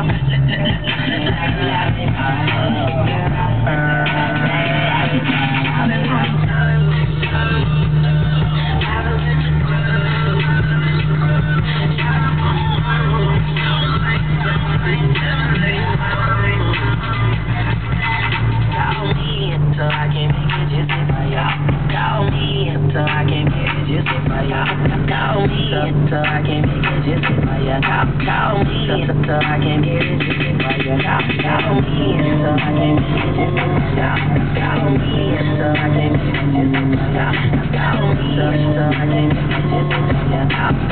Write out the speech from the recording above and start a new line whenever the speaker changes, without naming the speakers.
So I can't make it just sit by your house. Call me, so I can't get it just sit by your house. Call me, so I can't make it just sit by your house. Call me, so I can't make it just sit by your house. Call me, so I can't make it just sit by your house.